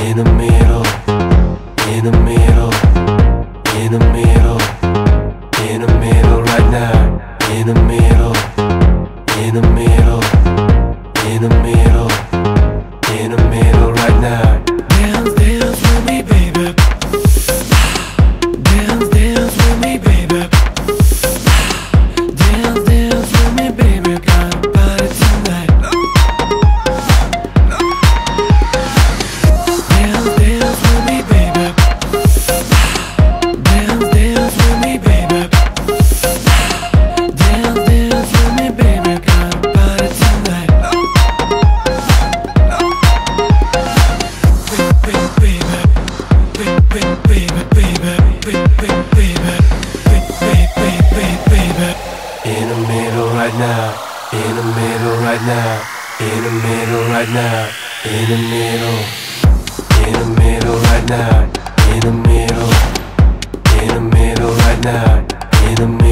in the middle, in the middle, in the middle, in the middle right now, in the middle, in the middle, in the middle, in the middle right now. Dance, dance with me, baby. Dance, dance with me, baby. Dance, dance with me, baby. Got a party tonight. Dance, dance with me, baby. Dance, dance with me, baby. Dance, dance with me, baby. Got a party tonight. In the middle right now, in the middle right now, in the middle right now, in the middle, in the middle right now, in the middle, in the middle right now, in the middle.